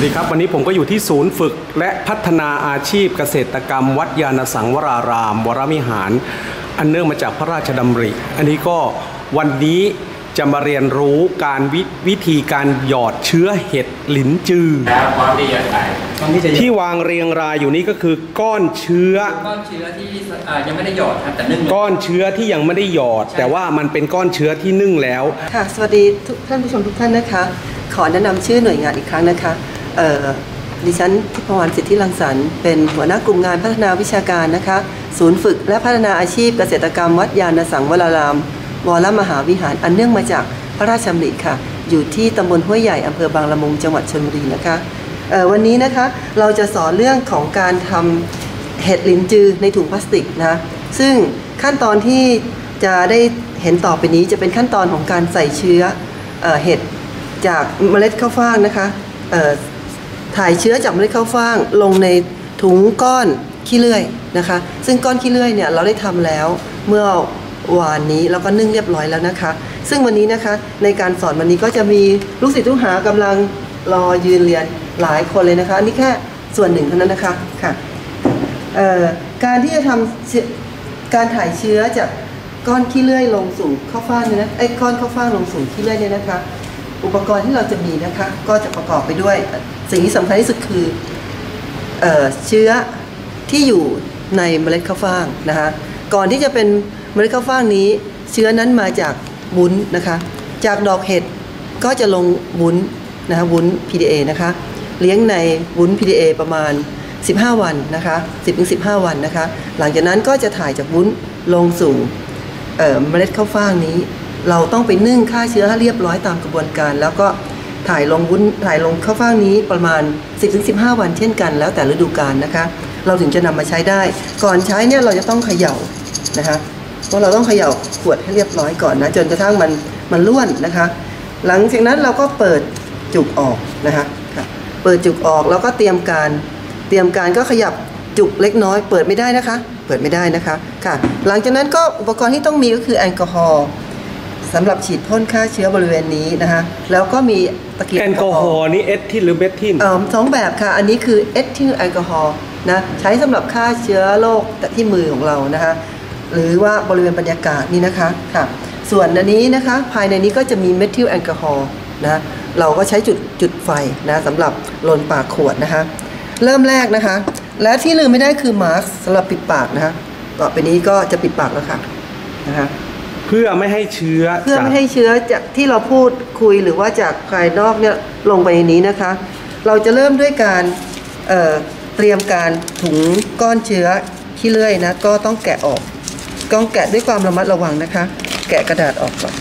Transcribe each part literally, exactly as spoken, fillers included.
วัสดีครับวันนี้ผมก็อยู่ที่ศูนย์ฝึกและพัฒนาอาชีพเกษตรกรรมวัดยานสังวรารามวรวิหารอันเนื่องมาจากพระราชดำริอันนี้ก็วันนี้จะมาเรียนรู้การววิธีการหยอดเชื้อเห็ดหลินจือที่วางเรียงรายอยู่นี้ก็คือก้อนเชื้อก้อนเชื้อที่ยังไม่ได้หยอดครับแต่นึ่งก้อนเชื้อที่ยังไม่ได้หยอดแต่ว่ามันเป็นก้อนเชื้อที่นึ่งแล้วค่ะสวัสดีทุกท่านผู้ชมทุกท่านนะคะขอแนะนำชื่อหน่วยงานอีกครั้งนะคะดิฉันทิพวรรณสิทธิรังสรรค์เป็นหัวหน้ากลุ่มงานพัฒนาวิชาการนะคะศูนย์ฝึกและพัฒนาอาชีพเกษตรกรรมวัดยานสังวรารามวรมหาวิหารอันเนื่องมาจากพระราชดำริค่ะอยู่ที่ตำบลห้วยใหญ่อำเภอบางละมุงจังหวัดชลบุรีนะคะวันนี้นะคะเราจะสอนเรื่องของการทำเห็ดหลินจือในถุงพลาสติกนะซึ่งขั้นตอนที่จะได้เห็นต่อไปนี้จะเป็นขั้นตอนของการใส่เชื้อเห็ดจากเมล็ดข้าวฟ่างนะคะถ่ายเชื้อจากเมล็ดข้าวฟ่างลงในถุงก้อนขี้เลื่อยนะคะซึ่งก้อนขี้เลื่อยเนี่ยเราได้ทำแล้วเมื่อวานนี้แล้วก็นึ่งเรียบร้อยแล้วนะคะซึ่งวันนี้นะคะในการสอนวันนี้ก็จะมีลูกศิษย์ลูกหากำลังรอยืนเรียนหลายคนเลยนะคะอันนี้แค่ส่วนหนึ่งเท่านั้นนะคะค่ะการที่จะทำการถ่ายเชื้อจากก้อนขี้เลื่อยลงสู่ข้าวฟ่างเนี่ยนะไอ้ก้อนข้าวฟ่างลงสู่ขี้เลื่อยเนี่ยนะคะอุปกรณ์ที่เราจะมีนะคะก็จะประกอบไปด้วยสิ่งที่สำคัญที่สุดคือเอ่อเชื้อที่อยู่ในเมล็ดข้าวฟ่างนะคะก่อนที่จะเป็นเมล็ดข้าวฟ่างนี้เชื้อนั้นมาจากวุ้นนะคะจากดอกเห็ดก็จะลงวุ้นนะคะวุ้น พี ดี เอ นะคะเลี้ยงในวุ้น พี ดี เอ ประมาณสิบห้าวันนะคะสิบถึงสิบห้าวันนะคะหลังจากนั้นก็จะถ่ายจากวุ้นลงสู่เอ่อเมล็ดข้าวฟ่างนี้เราต้องไปนึ่งฆ่าเชื้อให้เรียบร้อยตามกระบวนการแล้วก็ถ่ายลงวุ้นถ่ายลงข้าวฟ่างนี้ประมาณ สิบถึงสิบห้า วันเช่นกันแล้วแต่ฤดูกาลนะคะเราถึงจะนำมาใช้ได้ก่อนใช้เนี่ยเราจะต้องเขย่านะคะเพราะเราต้องเขย่าขวดให้เรียบร้อยก่อนนะจนกระทั่งมันมันล้วนนะคะหลังจากนั้นเราก็เปิดจุกออกนะคะเปิดจุกออกแล้วก็เตรียมการเตรียมการก็ขยับจุกเล็กน้อยเปิดไม่ได้นะคะเปิดไม่ได้นะคะค่ะหลังจากนั้นก็อุปกรณ์ที่ต้องมีก็คือแอลกอฮอล์สำหรับฉีดพ่นฆ่าเชื้อบริเวณนี้นะคะแล้วก็มีตะเกียบแอลกอฮอล์นี่เอทิลหรือเบทิลเอ่อสองแบบค่ะอันนี้คือเอทิลแอลกอฮอล์นะใช้สำหรับฆ่าเชื้อโรคที่มือของเรานะคะหรือว่าบริเวณบรรยากาศนี่นะคะค่ะส่วนอันนี้นะคะภายในนี้ก็จะมีเมทิลแอลกอฮอล์นะเราก็ใช้จุดจุดไฟนะสำหรับลนปากขวดนะคะเริ่มแรกนะคะและที่ลืมไม่ได้คือมาสก์สำหรับปิดปากนะคะต่อไปนี้ก็จะปิดปากแล้วค่ะนะคะเพื่อไม่ให้เชื้อเพื่อไม่ให้เชื้อจากที่เราพูดคุยหรือว่าจากภายนอกเนี่ยลงไปในนี้นะคะเราจะเริ่มด้วยการเอ่อเตรียมการถุงก้อนเชื้อขี้เลื่อยนะก็ต้องแกะออกต้องแกะด้วยความระมัดระวังนะคะแกะกระดาษออกก่อน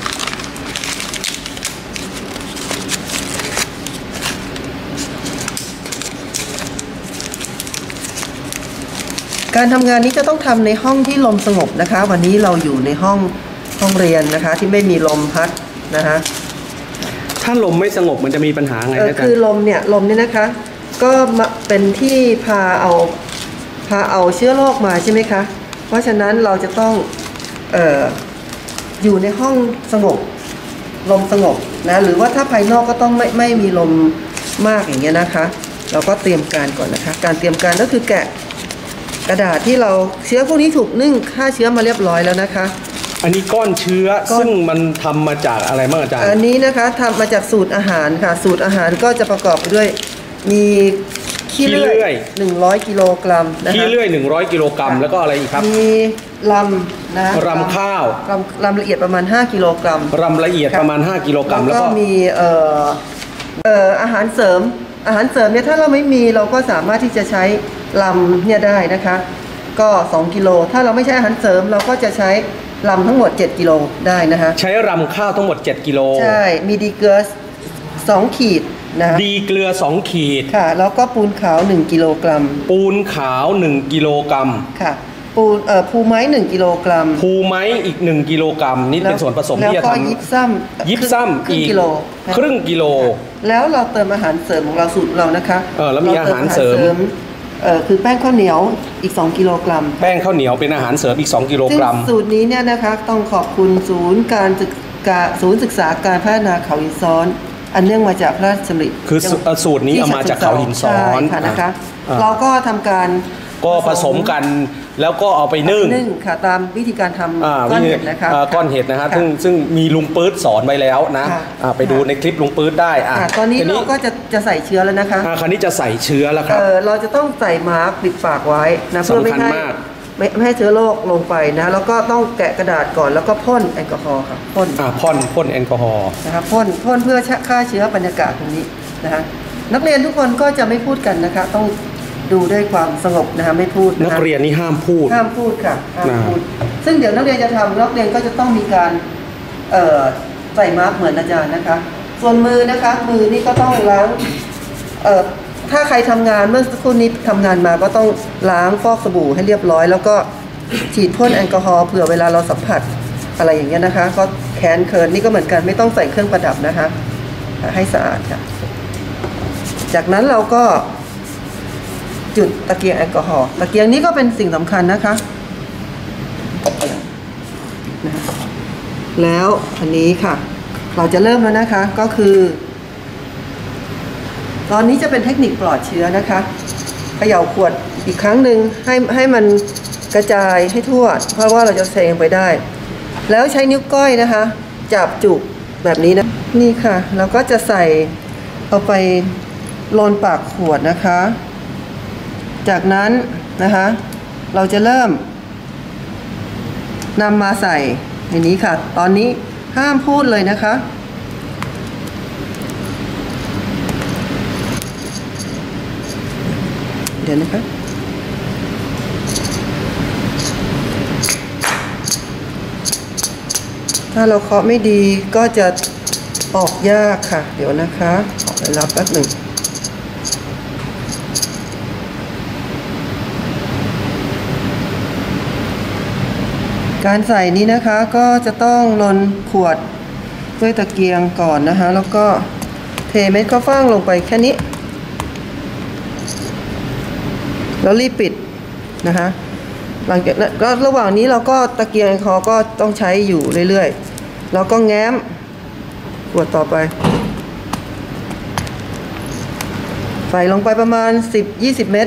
การทำงานนี้จะต้องทำในห้องที่ลมสงบนะคะวันนี้เราอยู่ในห้องห้องเรียนนะคะที่ไม่มีลมพัดนะคะถ้าลมไม่สงบมันจะมีปัญหาไงนะคือลมเนี่ยลมเนี่ยนะคะก็เป็นที่พาเอาพาเอาเชื้อโรคมาใช่ไหมคะเพราะฉะนั้นเราจะต้องเอ่ออยู่ในห้องสงบลมสงบนะหรือว่าถ้าภายนอกก็ต้องไม่ไม่มีลมมากอย่างเงี้ยนะคะเราก็เตรียมการก่อนนะคะการเตรียมการก็คือแกะกระดาษที่เราเชื้อพวกนี้ถูกนึ่งฆ่าเชื้อมาเรียบร้อยแล้วนะคะอันนี้ก้อนเชื้อซึ่งมันทำมาจากอะไรบ้างอาจารย์อันนี้นะคะทำมาจากสูตรอาหารค่ะสูตรอาหารก็จะประกอบไปด้วยมีขี้เลื่อยหนึ่งร้อยกิโลกรัมนะคะขี้เลื่อยหนึ่งร้อยกิโลกรัมแล้วก็อะไรอีกครับมีลำนะลำข้าวลำลำละเอียดประมาณห้ากิโลกรัมลำละเอียดประมาณห้ากิโลกรัมแล้วก็มีเอ่อเอ่ออาหารเสริมอาหารเสริมเนี่ยถ้าเราไม่มีเราก็สามารถที่จะใช้ลำเนี่ยได้นะคะก็สองกิโลถ้าเราไม่ใช้อาหารเสริมเราก็จะใช้ลำทั้งหมดเจ็ดกิโลได้นะคะใช้ลำข้าวทั้งหมดเจ็ดกิโลใช่มีดีเกลือสองขีดนะดีเกลือสองขีดค่ะแล้วก็ปูนขาวหนึ่งกิโลกรัมปูนขาวหนึ่งกิโลกรัมค่ะปูนเอ่อภูไม้หนึ่งกิโลกรัมภูไม้อีกหนึ่งกิโลกรัมนี่เป็นส่วนผสมที่จะทำแล้วก็ยิบซ้ำยิบซ้ำอีกกิโลครึ่งกิโลแล้วเราเติมอาหารเสริมของเราสูตรเรานะคะเออแล้วมีอาหารเสริมเอ่อคือแป้งข้าวเหนียวอีกสองกิโลกรัมแป้งข้าวเหนียวเป็นอาหารเสริมอีกสองกิโลกรัมสูตรนี้เนี่ยนะคะต้องขอบคุณศูนย์การศึกษาศูนย์ศึกษาการพัฒนาเขาหินซ้อนอันเนื่องมาจากพระราชดำริคือสูตรนี้เอามาจากเขาหินซ้อนใช่ค่ะนะคะอ่าเราก็ทำการก็ผสมกันแล้วก็เอาไปนึ่งนึ่งค่ะตามวิธีการทำอ่าก้อนเห็ดนะคะอ่าก้อนเห็ดนะฮะค่ซึ่งซึ่งมีลุงปื๊ดสอนไว้แล้วนะค่ะอ่าไปดูในคลิปลุงปื๊ดได้อ่ะค่ะตอนนี้ทีเราก็จะจะใส่เชื้อแล้วนะคะอ่าคราวนี้จะใส่เชื้อแล้วครับเออเราจะต้องใส่มาร์กปิดปากไว้นะเพื่อไม่สำคัญให้มากไม่ไม่ให้เชื้อโรคลงไปนะแล้วก็ต้องแกะกระดาษก่อนแล้วก็พ่นแอลกอฮอล์ค่ะพ่นอ่าพ่นพ่นแอลกอฮอล์นะคะพ่นพ่นเพื่อฆ่าเชื้อบรรยากาศตรงนี้นะคะนักเรียนทุกคนก็จะไม่พูดกันนะคะต้องดูด้วยความสงบนะคะไม่พูดะคะนักเรียนนี่ห้ามพูดห้ามพูดค่ะห้ามนะพูดซึ่งเดี๋ยวนักเรียนจะทำนักเรียนก็จะต้องมีการเอ่อใส่มาร์กเหมือนอาจารย์นะคะ ส่วนมือนะคะมือนี่ก็ต้องล้างเอ่อถ้าใครทำงานเมื่อสักครู่นี้ทำงานมาก็ต้องล้างฟอกสบู่ให้เรียบร้อย แล้วก็ฉีดพ่นแอลกอฮอล์เผื่อเวลาเราสัมผัสอะไรอย่างเงี้ยนะคะ ก็แขนเคิร์นนี่ก็เหมือนกันไม่ต้องใส่เครื่องประดับนะคะให้สะอาดค่ะจากนั้นเราก็จุดตะเกียงแอลกอฮอล์ตะเกียงนี้ก็เป็นสิ่งสำคัญนะคะนะแล้วอันนี้ค่ะเราจะเริ่มแล้วนะคะก็คือ ตอนนี้จะเป็นเทคนิคปลอดเชื้อนะคะเขย่าขวดอีกครั้งหนึ่งให้ให้มันกระจายให้ทั่วเพราะว่าเราจะเซงไปได้ แล้วใช้นิ้วก้อยนะคะจับจุกแบบนี้นะนี่ค่ะเราก็จะใส่เอาไปโลนปากขวดนะคะจากนั้นนะคะเราจะเริ่มนำมาใส่ในนี้ค่ะตอนนี้ห้ามพูดเลยนะคะเดี๋ยวนะคะถ้าเราเคาะไม่ดีก็จะออกยากค่ะเดี๋ยวนะคะขอไปรับแป๊บหนึ่งการใส่นี้นะคะก็จะต้องลนขวดด้วยตะเกียงก่อนนะคะแล้วก็เทเม็ดข้าวฟ่างลงไปแค่นี้แล้วรีบปิดนะคะหลังจากนั้นก็ระหว่างนี้เราก็ตะเกียงคอก็ต้องใช้อยู่เรื่อยๆแล้วก็แง้มขวดต่อไปใส่ลงไปประมาณ สิบถึงยี่สิบ เม็ด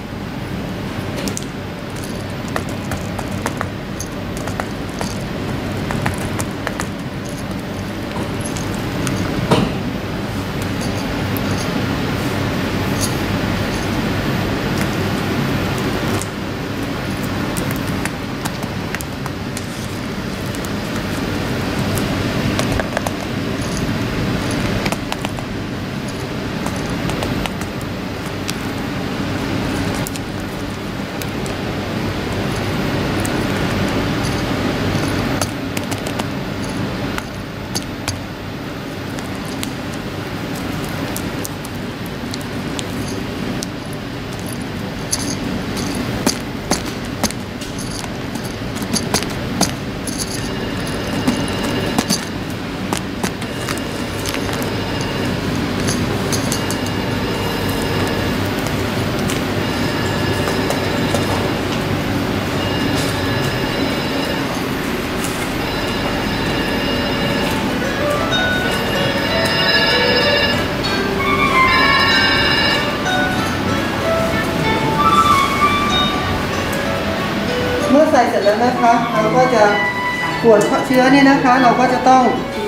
เมื่อใส่เสร็จแล้วนะคะเราก็จะขวดเชื้อนี่นะคะเราก็จะต้อง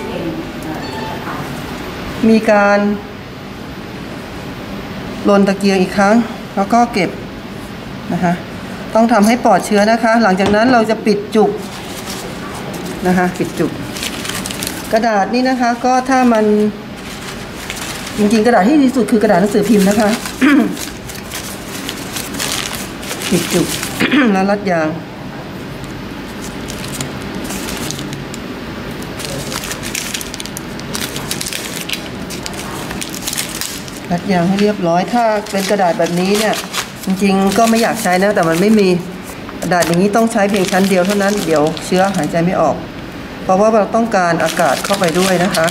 มีการลนตะเกียงอีกครั้งแล้วก็เก็บนะคะต้องทำให้ปลอดเชื้อนะคะหลังจากนั้นเราจะปิดจุกนะคะปิดจุกกระดาษนี่นะคะก็ถ้ามันจริงๆกระดาษที่ดีที่สุดคือกระดาษหนังสือพิมพ์นะคะ ปิดจุก แล้วรัดยางรัดยางให้เรียบร้อยถ้าเป็นกระดาษแบบนี้เนี่ยจริงๆก็ไม่อยากใช้นะแต่มันไม่มีกระดาษอย่างนี้ต้องใช้เพียงชั้นเดียวเท่านั้นเดี๋ยวเชื้อหายใจไม่ออกเพราะว่าเราต้องการอากาศเข้าไปด้วยนะคะ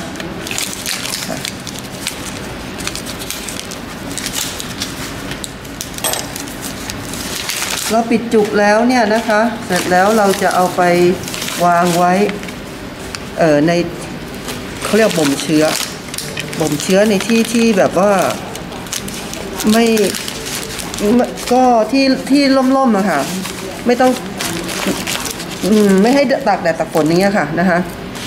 เราปิดจุกแล้วเนี่ยนะคะเสร็จแล้วเราจะเอาไปวางไว้เอ่อในเขาเรียกบ่มเชื้อบ่มเชื้อในที่ที่แบบว่าไม่ก็ที่ที่ร่มๆอะค่ะไม่ต้องอืมไม่ให้ตากแดดตากฝนอย่างเงี้ยค่ะนะคะ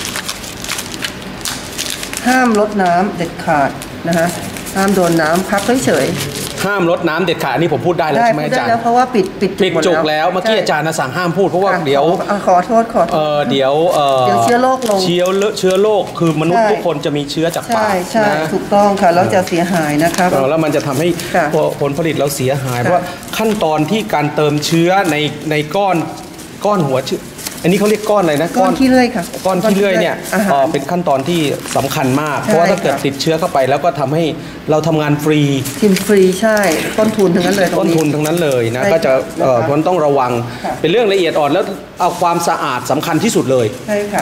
ห้ามรดน้ำเด็ดขาดนะคะห้ามโดนน้ำพักเฉยห้ามรดน้ำเด็ดขาดนี่ผมพูดได้แล้วใช่ไหมอาจารย์ได้เพราะว่าปิดปิดปิดจุกแล้วเมื่อกี้อาจารย์สั่งห้ามพูดเพราะว่าเดี๋ยวขอโทษขอโทษเออเดี๋ยวเออเดี๋ยวเชื้อโรคลงเชื้อเชื้อโรคคือมนุษย์ทุกคนจะมีเชื้อจากปากใช่ใช่ถูกต้องค่ะแล้วจะเสียหายนะคะแล้วมันจะทำให้ผลผลิตเราเสียหายเพราะว่าขั้นตอนที่การเติมเชื้อในในก้อนก้อนหัวเชื้ออันนี้เขาเรียกก้อนอะไรนะก้อนขี้เลื่อยค่ะก้อนขี้เลื่อยเนี่ยเป็นขั้นตอนที่สำคัญมากเพราะว่าถ้าเกิดติดเชื้อเข้าไปแล้วก็ทำให้เราทำงานฟรีกินฟรีใช่ต้นทุนทั้งนั้นเลยต้นทุนทั้งนั้นเลยนะก็จะมันต้องระวังเป็นเรื่องละเอียดอ่อนแล้วเอาความสะอาดสำคัญที่สุดเลยใช่ค่ะ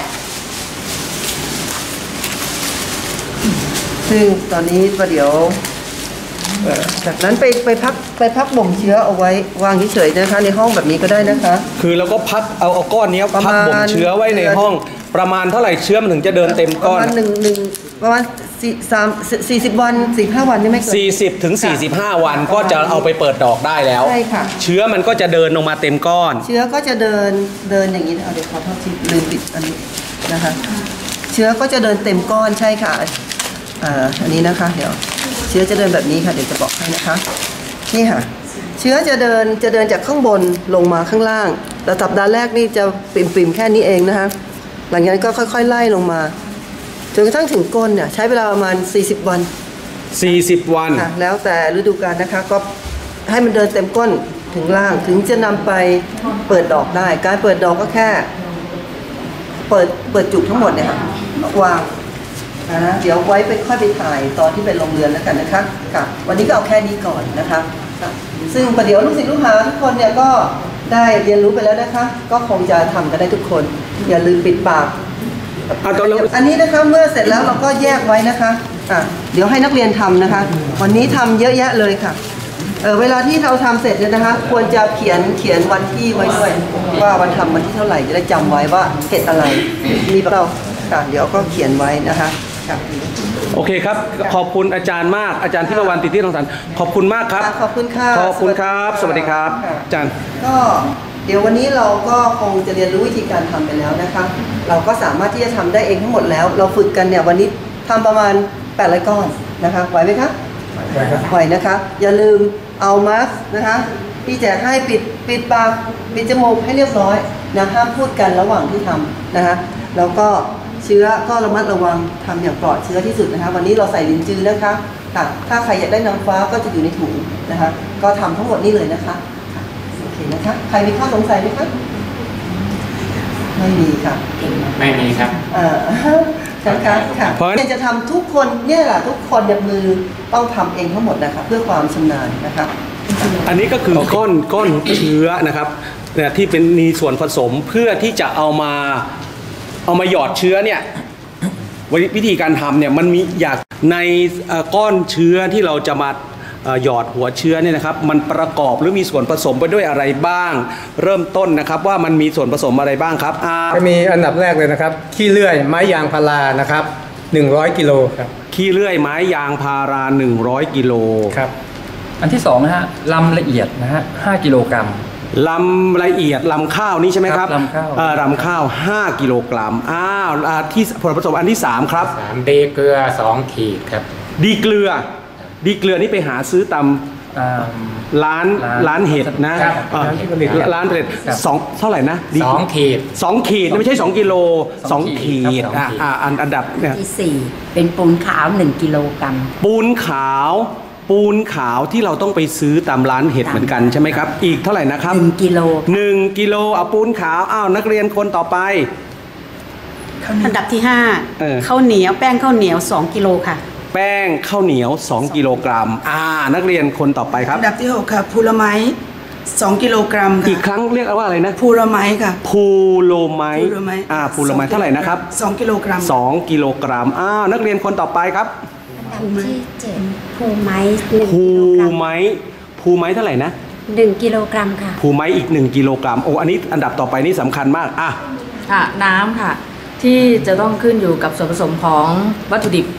ซึ่งตอนนี้ประเดี๋ยวจากนั้นไปไปพักไปพักบ่มเชื้อเอาไว้วางเฉยๆนะคะในห้องแบบนี้ก็ได้นะคะคือเราก็พักเอาเอาก้อนนี้พักบ่มเชื้อไว้ในห้องประมาณเท่าไหร่เชื้อมันถึงจะเดินเต็มก้อนประมาณหนึ่งหนึ่งประมาณสี่สามสี่สิบวันสี่ห้าวันนี่ไม่เกินสี่สิบถึงสี่สิบห้าวันก็จะเอาไปเปิดดอกได้แล้วใช่ค่ะเชื้อมันก็จะเดินลงมาเต็มก้อนเชื้อก็จะเดินเดินอย่างนี้เอาเดี๋ยวขอโทษทีลืมปิดอันนี้นะคะเชื้อก็จะเดินเต็มก้อนใช่ค่ะอ่าอันนี้นะคะเดี๋ยวเชื้อจะเดินแบบนี้ค่ะเดี๋ยวจะบอกให้นะคะนี่ค่ะเชื้อจะเดินจะเดินจากข้างบนลงมาข้างล่างแต่สัปดาห์แรกนี่จะปิ่มๆแค่นี้เองนะคะหลังจากนั้นก็ค่อยๆไล่ลงมาจนกระทั่งถึงก้นเนี่ยใช้เวลาประมาณสี่สิบวันสี่สิบวันค่ะแล้วแต่ฤดูกาลนะคะก็ให้มันเดินเต็มก้นถึงล่างถึงจะนำไปเปิดดอกได้การเปิดดอกก็แค่เปิดเปิดจุกทั้งหมดเนี่ยค่ะวางนะเดี๋ยวไว้ไปค่อยไปถ่ายตอนที่เป็นลงเรือนแล้วกันนะคะค่ะวันนี้ก็เอาแค่นี้ก่อนนะคะซึ่งประเดี๋ยวลูกศิษย์ลูกหาทุกคนเนี่ยก็ได้เรียนรู้ไปแล้วนะคะก็คงจะทำกันได้ทุกคนอย่าลืมปิดปากอันนี้นะคะเมื่อเสร็จแล้วเราก็แยกไว้นะคะอ่ะเดี๋ยวให้นักเรียนทำนะคะวันนี้ทำเยอะแยะเลยค่ะเออเวลาที่เราทำเสร็จเนี่ยนะคะควรจะเขียนเขียนวันที่ไว้ด้วยว่าวันทำวันที่เท่าไหร่จะได้จำไว้ว่าเห็ดอะไรมีเราค่ะเดี๋ยวก็เขียนไว้นะคะโอเคครับขอบคุณอาจารย์มากอาจารย์ทิพวรรณติติรังสรรค์ขอบคุณมากครับขอบคุณค่ะขอบคุณครับสวัสดีครับอาจารย์ก็เดี๋ยววันนี้เราก็คงจะเรียนรู้วิธีการทำไปแล้วนะคะเราก็สามารถที่จะทำได้เองทั้งหมดแล้วเราฝึกกันเนี่ยวันนี้ทำประมาณแปดร้อยก้อนนะคะไหวไหมคะไหวครับไหวนะคะอย่าลืมเอามาสก์นะคะที่แจกให้ปิดปิดปากปิดจมูกให้เรียบร้อยนะห้ามพูดกันระหว่างที่ทำนะคะแล้วก็เชื้อก็ระมัดระวังทำอย่างปลอดเชื้อที่สุดนะคะวันนี้เราใส่ลิ้นจือนะคะค่ะถ้าใครอยากได้น้ำฟ้าก็จะอยู่ในถุงนะคะก็ทำทั้งหมดนี้เลยนะคะโอเคนะคะใครมีข้อสงสัยไหมคะไม่มีค่ะไม่มีครับเออนะคะค่ะเพราะจะทำทุกคนเนี่ยแหละทุกคนเนี่ยมือต้องทำเองทั้งหมดนะคะเพื่อความชำนาญนะคะอันนี้ก็คือก้อนก้อนเชื้อนะครับเนี่ยที่เป็นมีส่วนผสมเพื่อที่จะเอามาเอามาหยอดเชื้อเนี่ยวิธีการทำเนี่ยมันมีอยากในก้อนเชื้อที่เราจะมาหยอดหัวเชื้อเนี่ยนะครับมันประกอบหรือมีส่วนผสมไปด้วยอะไรบ้างเริ่มต้นนะครับว่ามันมีส่วนผสมอะไรบ้างครับก็มีอันดับแรกเลยนะครับขี้เลื่อยไม้ยางพารานะครับหนึ่งร้อยกิโลครับขี้เลื่อยไม้ยางพาราหนึ่งร้อยกิโลครับอันที่สองนะฮะลำละเอียดนะฮะห้ากิโลกรัมลำละเอียดลำข้าวนี่ใช่ไหมครับลำข้าวลำข้าวห้ากิโลกรัมอ้าวที่ผลผสมอันที่สามครับสามดีเกลือสองขีดครับดีเกลือดีเกลือนี่ไปหาซื้อตามร้านร้านเห็ดนะร้านเห็ดสองเท่าไหร่นะสองขีดสองขีดไม่ใช่สองกิโลสองขีดอ่าอันอันดับเนี่ยที่สี่เป็นปูนขาวหนึ่งกิโลกรัมปูนขาวปูนขาวที่เราต้องไปซื้อตามร้านเห็ดเหมือนกันใช่ไหมครับอีกเท่าไหร่นะครับหนึ่งกิโลหนึ่งกิโลเอาปูนขาวอ้าวนักเรียนคนต่อไปอันดับที่ห้าข้าวเหนียวแป้งข้าวเหนียวสองกิโลค่ะแป้งข้าวเหนียวสองกิโลกรัมอ่านักเรียนคนต่อไปครับอันดับที่หกค่ะพูลไม้สองกิโลกรัมค่ะอีกครั้งเรียกว่าอะไรนะพูลไม้ค่ะพูโลไม้อ่าพูโลไม้เท่าไหร่นะครับสองกิโลกรัมสองกิโลกรัมอ้าวนักเรียนคนต่อไปครับอันดับที่เจ็ดภูไม้ภูไม้ภูไม้เท่าไหร่นะหนึ่งกิโลกรัมค่ะภูไม้อีกหนึ่งกิโลกรัมโอ้อันนี้อันดับต่อไปนี่สำคัญมากอ่ะค่ะน้ำค่ะที่จะต้องขึ้นอยู่กับส่วนผสมของวัตถุดิบ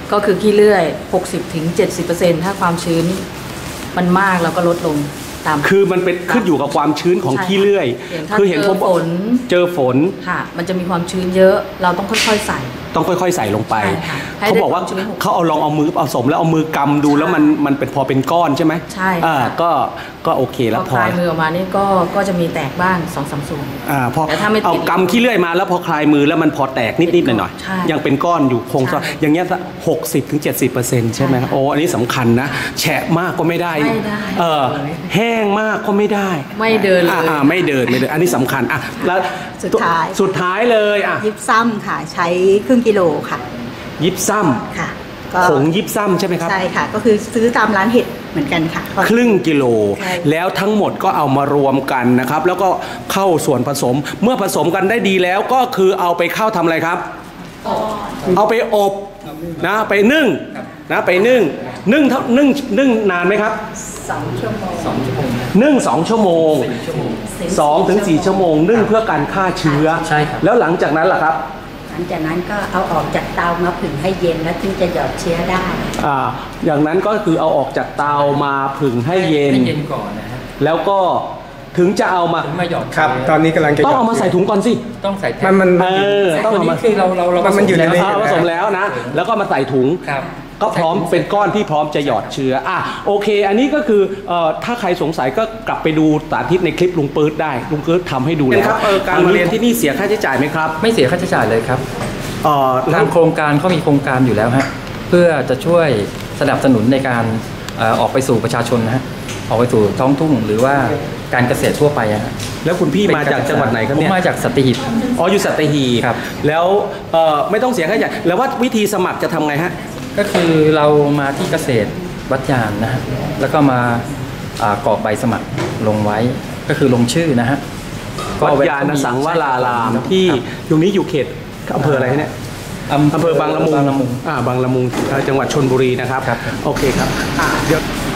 ก็คือขี้เลื่อย หกสิบถึงเจ็ดสิบเปอร์เซ็นต์ ถ้าความชื้นมันมากเราก็ลดลงตามคือมันเป็นขึ้นอยู่กับความชื้นของขี้เลื่อย คือเห็นผมเจอฝนเจอฝนค่ะมันจะมีความชื้นเยอะเราต้องค่อยๆใส่ต้องค่อยๆใส่ลงไปใช่ค่ะให้เขาบอกว่าได้ความชื้นหกสิบเขาเอาลองเอามือเอาสมแล้วเอามือกำดูแล้วมันมันเป็นพอเป็นก้อนใช่ไหมใช่อ่าค่ะก็ก็โอเคพแล้วอพคอลายมือออกมานี่ก็ก็จะมีแตกบ้างสองสามส่วนอ่าพอแต่ถ้าไม่ติดเอากำขี้เลื่อยมาแล้วพอคลายมือแล้วมันพอแตกนิดๆหน่อยใช่ๆยังเป็นก้อนอยู่คงซ่อนใช่อย่างเงี้ยหกสิบถึงเจ็ดสิบเปอร์เซ็นต์ใช่ไหมครับใช่ค่ะโอ้อันนี้สำคัญนะแฉะมากก็ไม่ได้ไม่ได้เออแห้งมากก็ไม่ได้ไม่เดินเลยอ่าอ่าไม่เดินไม่เดินอันนี้สำคัญอ่ะแล้วสุดท้ายสุดท้ายเลยอ่ะยิบซ้ำค่ะ ใช้ครึ่งกิโลค่ะยิบซ้ำค่ะก็ผงยิบซ้ำใช่ไหมครับใช่ค่ะ ก็คือซื้อตามร้านเห็ดเหมือนกันค่ะครึ่งกิโลใช่แล้วทั้งหมดก็เอามารวมกันนะครับ แล้วก็เข้าส่วนผสมเมื่อผสมกันได้ดีแล้วก็คือเอาไปเข้าทำอะไรครับ เอาไปอบนะไปนึ่งนะไปนึ่งนึ่งเท่านึ่งนึ่งนานไหมครับสองชั่วโมงสองชั่วโมงนึ่งสองชั่วโมงสี่ชั่วโมงสองถึงสี่ชั่วโมงนึ่งเพื่อการฆ่าเชื้อใช่ครับแล้วหลังจากนั้นล่ะครับหลังจากนั้นก็เอาออกจากเตามาผึ่งให้เย็นแล้วถึงจะหยอดเชื้อได้อ่าอย่างนั้นก็คือเอาออกจากเตามาผึ่งให้เย็นให้เย็นก่อนนะฮะแล้วก็ถึงจะเอามาถึงมาหยอดครับเชื้ตอนนี้กำลังจะต้องเอามาใส่ถุงก่อนสิต้องใส่แพ็มัคนมันเออต้องตัวเอานี้มาคือเราเราเรามันอยู่ในแล้วนี้อ่าผสมแล้วนะ แล้วก็มาใส่ถุงครับก็พร้อมเป็นก้อนที่พร้อมจะหยอดเชื้ออ่ะโอเค อันนี้ก็คือเอ่อถ้าใครสงสัยก็กลับไปดูสาธิตในคลิปลุงปื๊ดได้ลุงปื๊ดทำให้ดูแล้วครับการมาเรียนที่นี่เสียค่าใช้จ่ายไหมครับไม่เสียค่าใช้จ่ายเลยครับเอ่อแล้ทาว งโครงการเขามีโครงการอยู่แล้วฮะเพื่อจะช่วยสนับสนุนในการเอ่อออกไปสู่ประชาชนนะฮะออกไปสู่ท้องทุ่งหรือว่าการเกษตรทั่วไปอะฮะแล้วคุณพี่มาจากจังหวัดไหนครับผมเนี่ยมาจากสัตหีบอ๋ออยู่สัตหีบครับแล้วเอ่อไม่ต้องเสียค่าใช้จ่ายแล้วว่าวิธีสมัครจะทำไงฮะก็คือเรามาที่เกษตรวัดยานนะฮะแล้วก็มาอ่ากรอกใบสมัครลงไว้ก็คือลงชื่อนะฮะวัดยาณสังวรารามที่ตรงนี้อยู่เขตอำเภออะไรเนี่ยอำอำเภอบางละมุงบางละมุงอ่าบางละมุงเอ่อจังหวัดชลบุรีนะครับครับโอเคครับอ่ะเดี๋ยว